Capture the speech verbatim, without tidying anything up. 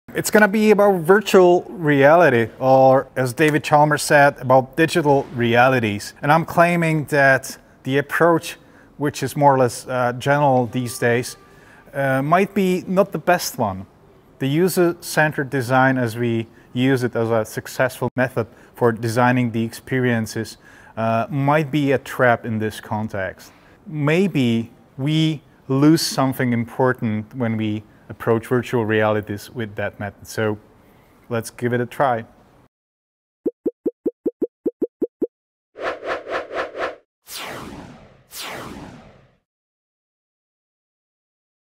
It's going to be about virtual reality, or as David Chalmers said, about digital realities. And I'm claiming that the approach, which is more or less uh, general these days, uh, might be not the best one. The user-centered design, as we use it as a successful method for designing the experiences, uh, might be a trap in this context. Maybe we lose something important when we approach virtual realities with that method. So let's give it a try.